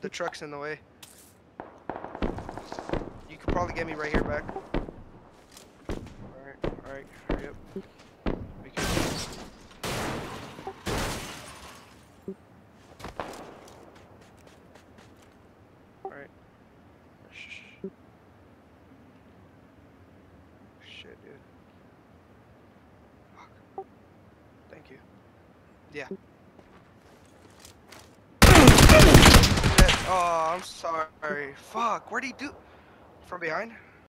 The truck's in the way. You could probably get me right here back. Alright, hurry up. Be careful. Alright. Shit, dude. Fuck. Thank you. Yeah. Oh, I'm sorry. Fuck, where'd he do? From behind?